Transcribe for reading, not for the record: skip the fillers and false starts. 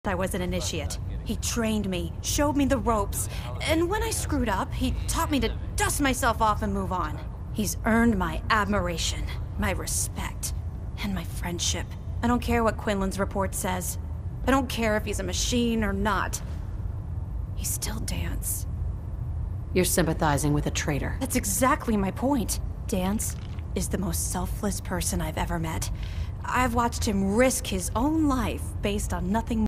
I was an initiate. He trained me, showed me the ropes, and when I screwed up, he taught me to dust myself off and move on. He's earned my admiration, my respect, and my friendship. I don't care what Quinlan's report says. I don't care if he's a machine or not. He's still Danse. You're sympathizing with a traitor. That's exactly my point. Danse is the most selfless person I've ever met. I've watched him risk his own life based on nothing